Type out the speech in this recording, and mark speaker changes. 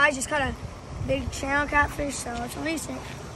Speaker 1: I just caught a big channel catfish, so it's only 6.